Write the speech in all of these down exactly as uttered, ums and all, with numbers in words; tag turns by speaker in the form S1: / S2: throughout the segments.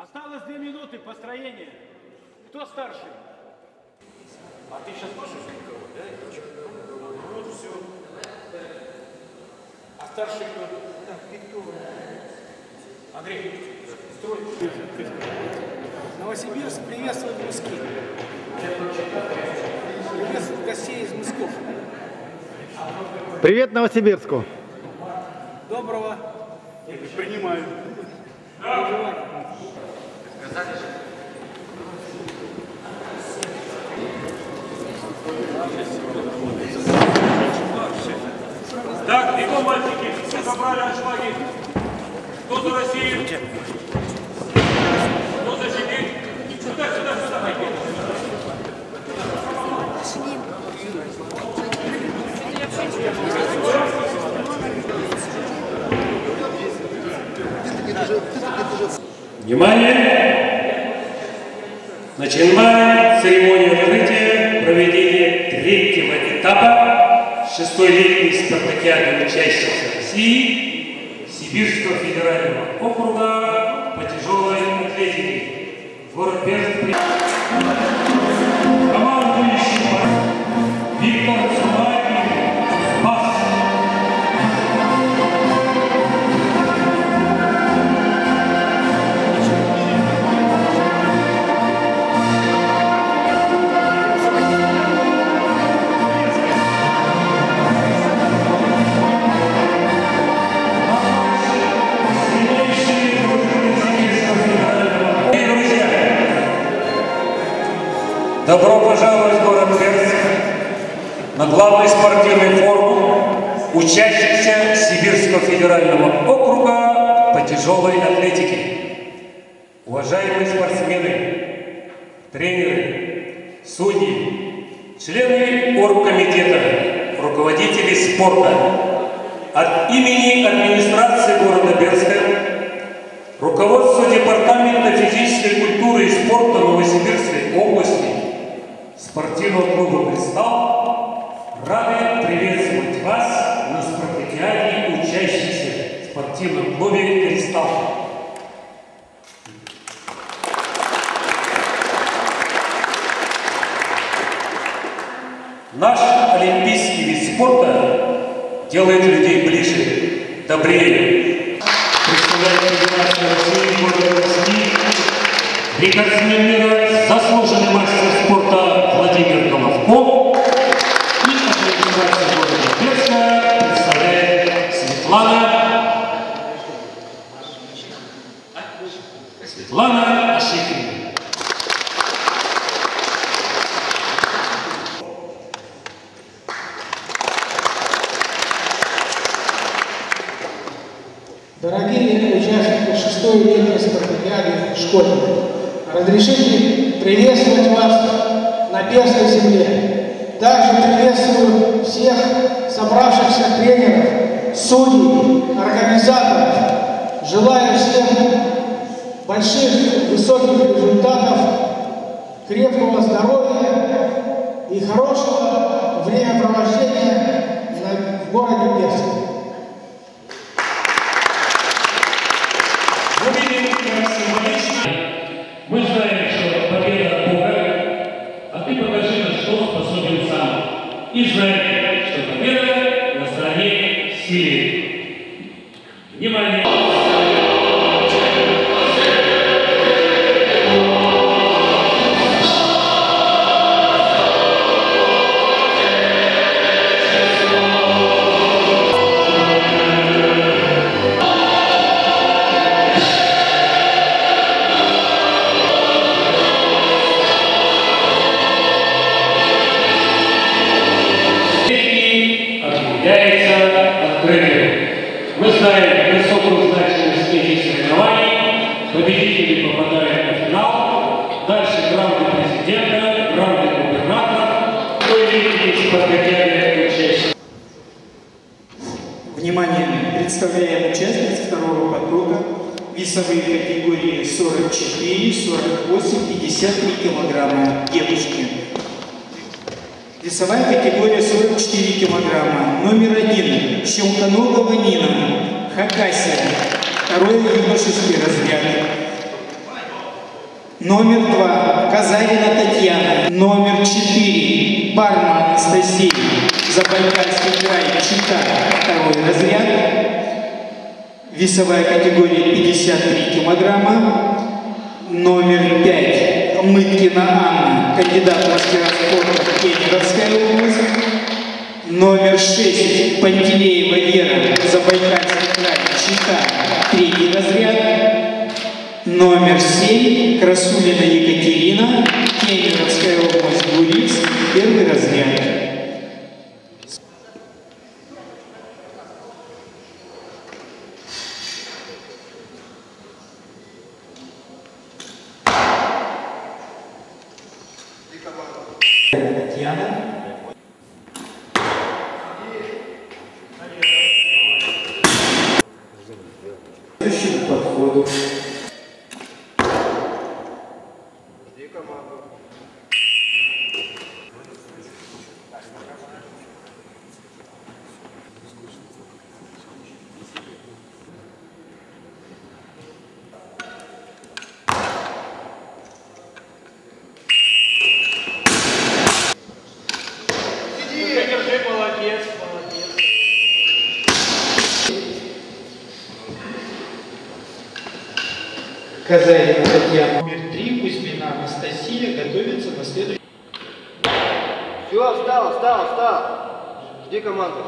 S1: Осталось две минуты построения. Кто старший? А ты сейчас можешь никого, да? Вот все. А старший кто? Так, Виктор. Андрей, строй.
S2: Новосибирск приветствует Мыски. Приветствует гостей из Мысков.
S3: Привет Новосибирску.
S2: Доброго.
S1: Принимаю.
S4: Так, бегом, мальчики, все собрали аншлаги. Кто за Россию? Кто защитит? Сюда, сюда, сюда.
S5: Внимание! Начинаем церемонию открытия проведения третьего этапа шестой летней спартакиады учащихся России Сибирского федерального округа по тяжелой атлетике. Город Пермь. Командующий Виктор Цумаев. Спас. Добро пожаловать в город Пермь на главный спортивный форум учащихся Сибирского федерального округа по тяжелой атлетике. Уважаемые спортсмены, тренеры, судьи, члены оргкомитета, руководители спорта, от имени администрации города Бердска, руководство Департамента физической культуры и спорта Новосибирской области, спортивного клуба «Кристалл» рады приветствовать вас на спартакиаде учащихся в спортивном клубе «Кристалл». Наш олимпийский вид спорта делает людей ближе, добрее. Представляет Федерацию России города России, рекордсмен мира, заслуженный мастер спорта Владимир Головко и администрация города Бердска представляет Светлана Светлана Ашихина.
S2: Дорогие участники шестой летней спартакиады школьников, разрешите приветствовать вас на Пермской земле. Также приветствую всех собравшихся тренеров, судей, организаторов. Желаю всем больших, высоких результатов, крепкого здоровья и хорошего времяпровождения в городе Пермь.
S5: Мы знаем, что победа от Бога, а ты покажи, на что способен сам. И знаем, что победа на стороне силы. Внимание! Мы знаем высокую значимость этих соревнований. Победители попадают на финал. Дальше гранды президента, гранды губернатора.
S6: Внимание! Представляем участниц второго потока. Весовые категории сорок четыре, сорок восемь, пятьдесят три килограмма. Девушки. Весовая категория сорок четыре килограмма. Номер один. Щелконогова Нина. Хакасия. Второй юношеский разряд. Номер два. Казарина Татьяна. Номер четыре. Барма Анастасия. Забайкальский край. Чита. Второй разряд. Весовая категория пятьдесят три килограмма. Номер пять. Мыткина Анна. Кандидат в мастера спорта. Кемеровская область. Номер шесть. Пантелеева Вера. Забайкальский край. Чита. Третий разряд. Номер семь. Красулина Екатерина. Кемеровская область. Гурис. Первый разряд. Татьяна. Следующему подходу.
S1: Держи, молодец, молодец.
S6: Казарина Татьяна. Номер три. Кузьмина Анастасия готовится на следующий.
S3: Все, встал, встал, встал. Жди команду.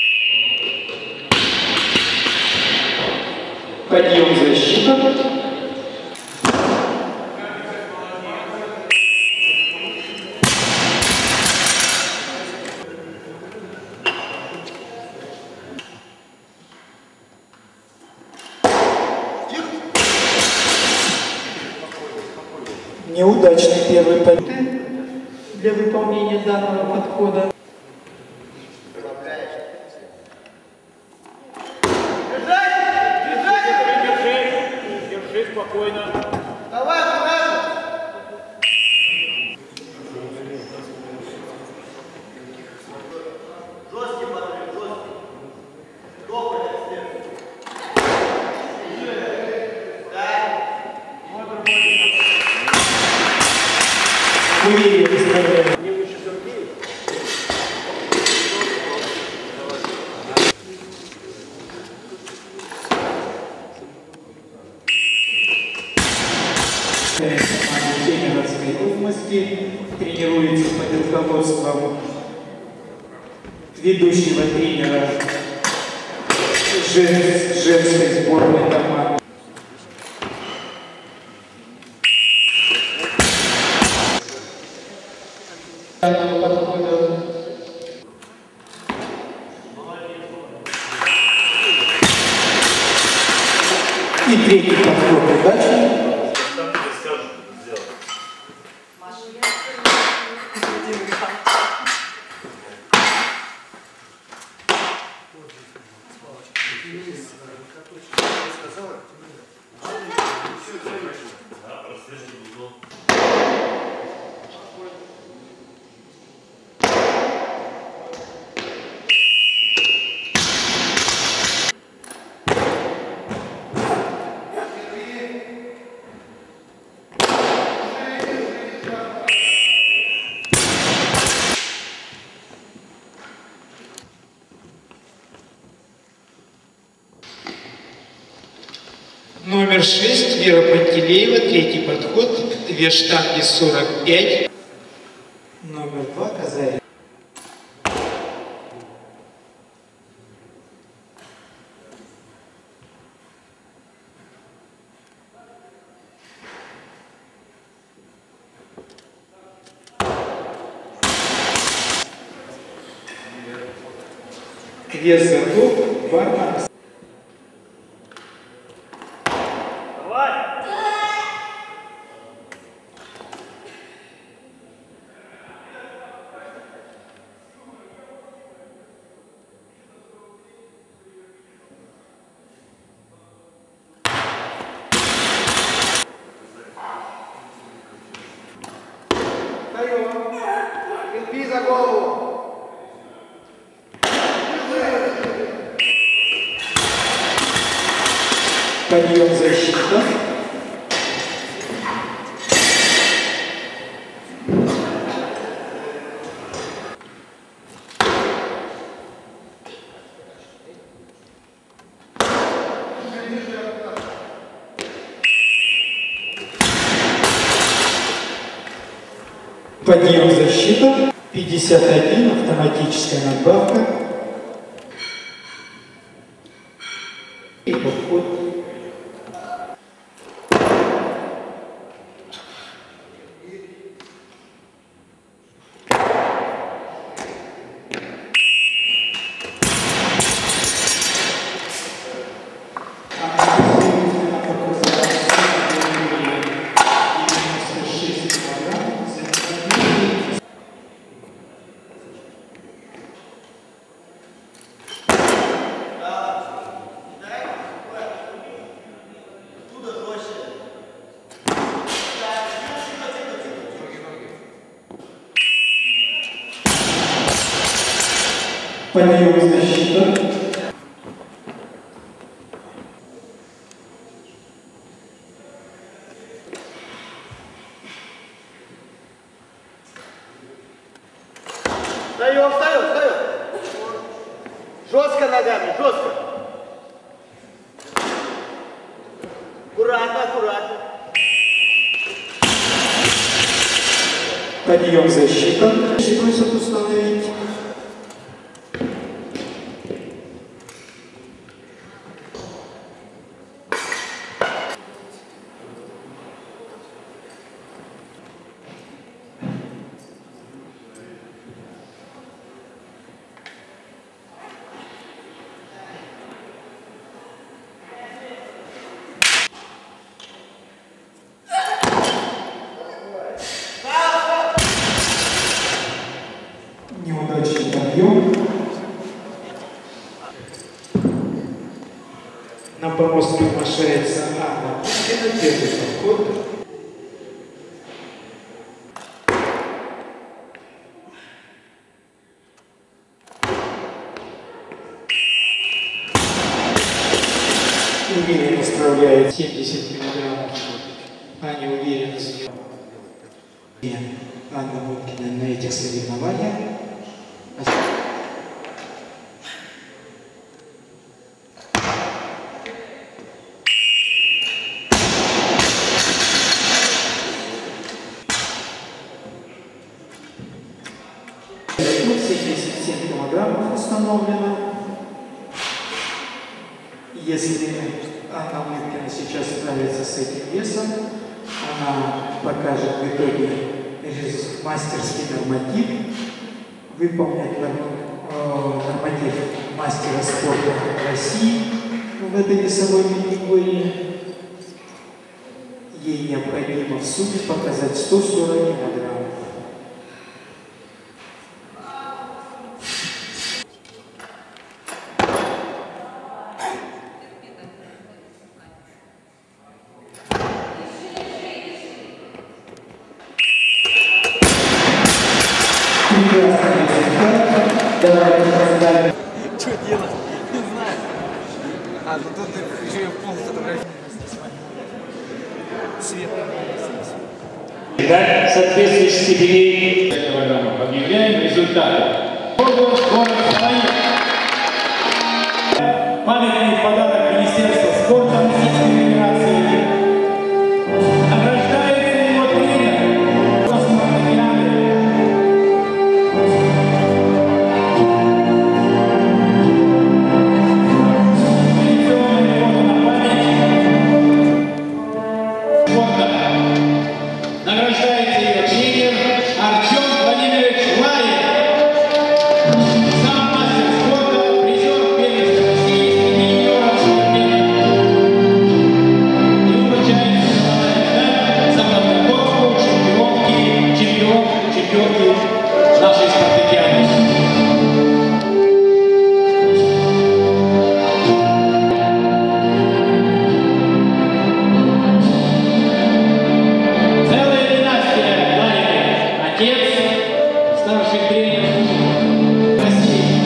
S6: Подъем защита. Неудачный первый подъем для выполнения данного подхода.
S1: Держи, держи спокойно.
S3: Давай, давай. Жесткий подъем, жесткий. Добрый,
S6: Уверенно. Кемеровской области тренируется под руководством ведущего тренера женской сборной команды. Данного подхода. И третий подход. Удачи. Номер шесть. Вера Пантелеева. Третий подход. Вес штанги сорок пять. Номер два. Казарина. Вес готов. Барма.
S3: Терпи за голову.
S6: Подъем защита. Подъем защита. пятьдесят один. Автоматическая надбавка. И подход. Подъем защита.
S3: Встаем, встаем, встаем. Жестко ногами, жестко. Аккуратно, аккуратно.
S6: Подъем защита. Просят установить. Неудачный подъем. На помост приглашается Анна Пушкина, первый подход. Уверенно справляет семьдесят миллиграммов. Аня уверенно занимает. Анна Буткина на этих соревнованиях. семьдесят семь килограммов установлено. Если Анна Буткина сейчас справится с этим весом, она покажет в итоге мастерский норматив, выполнять норматив мастера спорта России в этой весовой категории. Ей необходимо в сумме показать сто сорок килограммов.
S3: Что делать? Не знаю. А, ну тут еще и в пол фотографии. Свет.
S5: Итак, соответствующих степеней.
S1: Объявляем результаты. Памятный подарок Министерства спорта Российской Федерации. Награждается его тренер. Спартакиады. Награждается ее тренер Артем Владимирович Ларин. Сам мастер спорта, призер первенства России среди юниоров и вручается медаль за подготовку чемпионки, чемпион, чемпионки нашей спартакиады. Старший тренер России.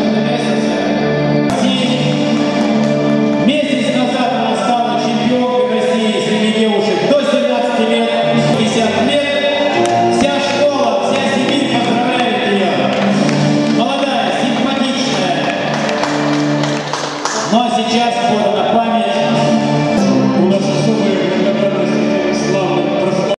S1: Месяц назад она стала чемпионкой России среди девушек до семнадцати лет, пятьдесят лет. Вся школа, вся Сибирь поздравляет ее. Молодая, симпатичная. Ну а сейчас фото на память. У нас особый